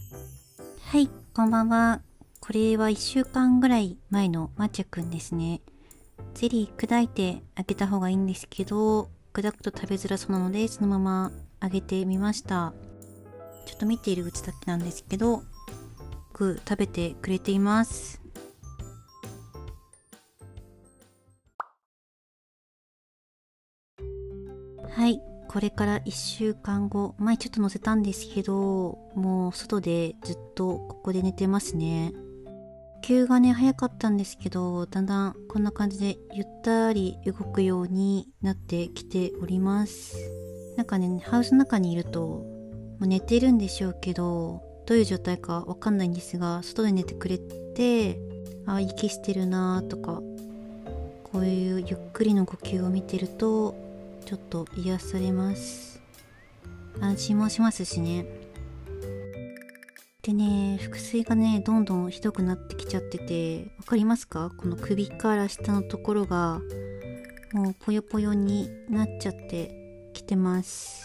はい、こんばんは。これは1週間ぐらい前のまっちゃくんですね。ゼリー砕いてあげた方がいいんですけど、砕くと食べづらそうなので、そのままあげてみました。ちょっと見ているうちだけなんですけど、よく食べてくれています。はい、これから1週間後、前ちょっと載せたんですけど、もう外でずっとここで寝てますね。急がね、早かったんですけど、だんだんこんな感じでゆったり動くようになってきております。なんかね、ハウスの中にいると、もう寝てるんでしょうけど、どういう状態かわかんないんですが、外で寝てくれて、あ、息してるなとか、こういうゆっくりの呼吸を見てると、ちょっと癒されます。安心もしますしね。でね、腹水がね、どんどんひどくなってきちゃってて、わかりますか？この首から下のところが、もうぽよぽよになっちゃってきてます。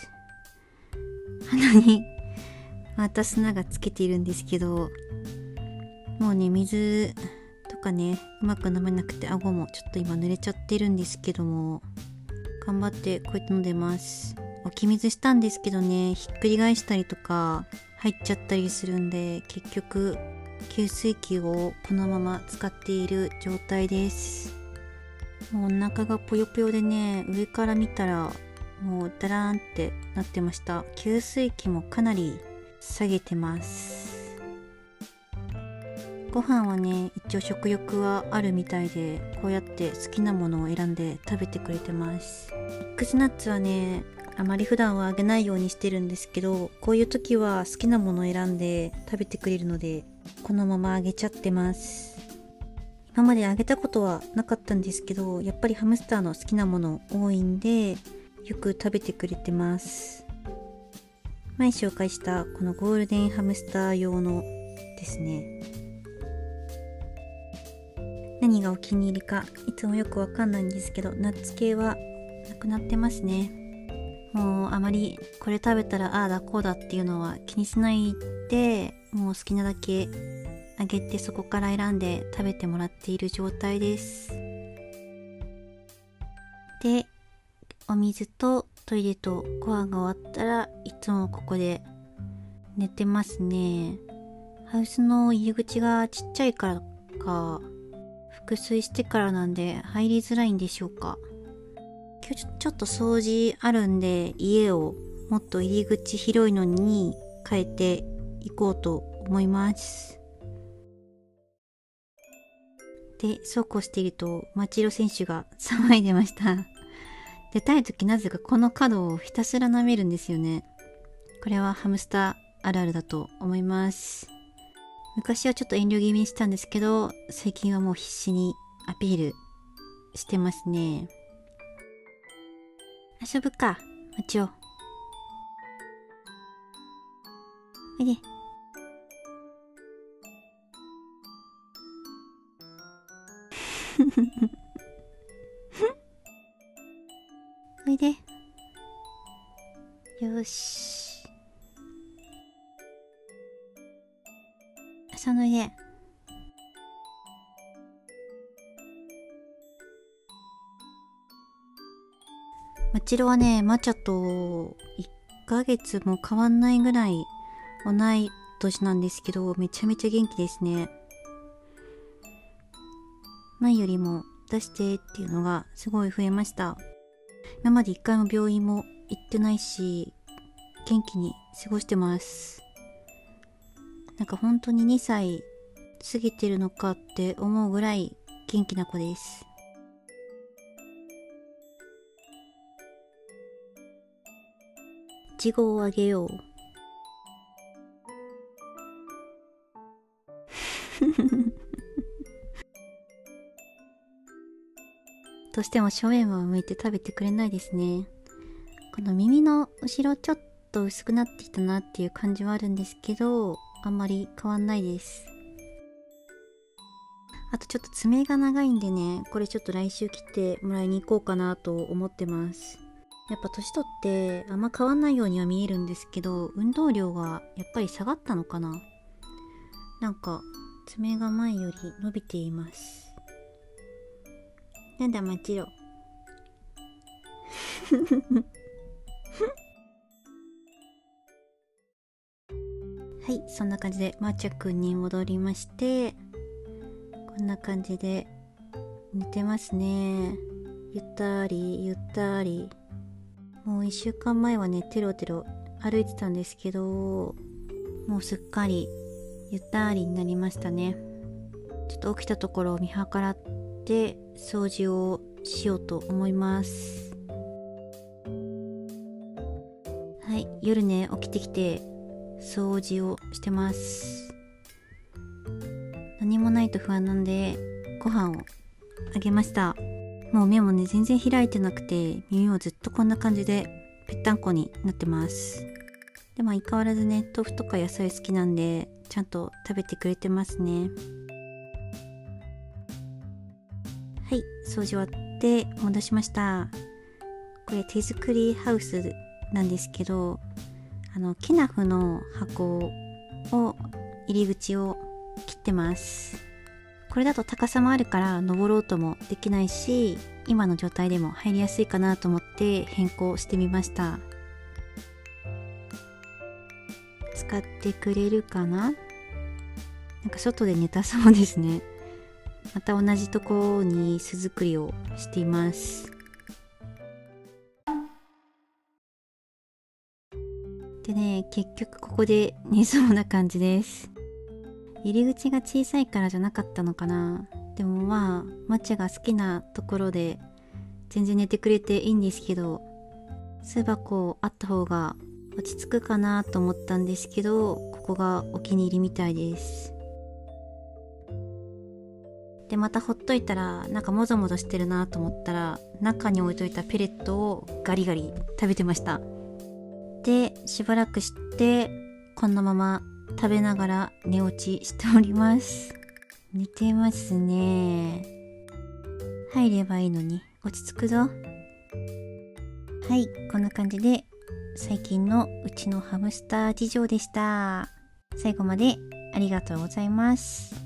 鼻にまた砂がつけているんですけど、もうね、水とかね、うまく飲めなくて顎もちょっと今濡れちゃってるんですけども、頑張ってこうやって飲んでます。置き水したんですけどね、ひっくり返したりとか入っちゃったりするんで、結局給水器をこのまま使っている状態です。もうお腹がぽよぽよでね、上から見たらもうダラーンってなってました。給水器もかなり下げてます。ご飯はね、一応食欲はあるみたいで、こうやって好きなものを選んで食べてくれてます。ミックスナッツはね、あまり普段はあげないようにしてるんですけど、こういう時は好きなものを選んで食べてくれるので、このままあげちゃってます。今まであげたことはなかったんですけど、やっぱりハムスターの好きなもの多いんで、よく食べてくれてます。前紹介したこのゴールデンハムスター用のですね。何がお気に入りかいつもよくわかんないんですけど、ナッツ系はなくなってますね。もうあまりこれ食べたらああだこうだっていうのは気にしないで、もう好きなだけあげて、そこから選んで食べてもらっている状態です。で、お水とトイレとご飯が終わったらいつもここで寝てますね。ハウスの入り口がちっちゃいからか、腹水してからなんで入りづらいんでしょうか。今日ちょっと掃除あるんで、家をもっと入り口広いのに変えていこうと思います。で、そうこうしているとマチロ選手が騒いでました。出たい時なぜかこの角をひたすら舐めるんですよね。これはハムスターあるあるだと思います。昔はちょっと遠慮気味にしたんですけど、最近はもう必死にアピールしてますね。遊ぶか、マチオ。おいで。おいで。よし。その家。マチロはね、マチャと1ヶ月も変わんないぐらい同い年なんですけど、めちゃめちゃ元気ですね。前よりも出してっていうのがすごい増えました。今まで一回も病院も行ってないし、元気に過ごしてます。なんか本当に2歳過ぎてるのかって思うぐらい元気な子です。いちごをあげよう。どうしても正面を向いて食べてくれないですね。この耳の後ろちょっと薄くなってきたなっていう感じはあるんですけど、あんまり変わんないです。あとちょっと爪が長いんでね、これちょっと来週切ってもらいに行こうかなと思ってます。やっぱ年取ってあんま変わんないようには見えるんですけど、運動量がやっぱり下がったのかな。 なんか爪が前より伸びています。なんだマチロはい、そんな感じでマーチャくんに戻りまして、こんな感じで寝てますね。ゆったりゆったり。もう1週間前はねテロテロ歩いてたんですけど、もうすっかりゆったりになりましたね。ちょっと起きたところを見計らって掃除をしようと思います。はい、夜ね起きてきて掃除をしてます。何もないと不安なんでご飯をあげました。もう目もね全然開いてなくて、耳もずっとこんな感じでぺったんこになってます。でも相変わらずね豆腐とか野菜好きなんでちゃんと食べてくれてますね。はい、掃除終わって戻しました。これ手作りハウスなんですけど、ケナフの箱を入り口を切ってます。これだと高さもあるから登ろうともできないし、今の状態でも入りやすいかなと思って変更してみました。使ってくれるかな？なんか外で寝たそうですね。また同じところに巣作りをしています。でね、結局ここで寝そうな感じです。入り口が小さいからじゃなかったのかな。でもまあマッチャが好きなところで全然寝てくれていいんですけど、巣箱あった方が落ち着くかなと思ったんですけど、ここがお気に入りみたいです。でまたほっといたらなんかもぞもぞしてるなと思ったら、中に置いといたペレットをガリガリ食べてました。でしばらくしてこのまま食べながら寝落ちしております。寝てますね。入ればいいのに落ち着くぞ。はい、こんな感じで最近のうちのハムスター事情でした。最後までありがとうございます。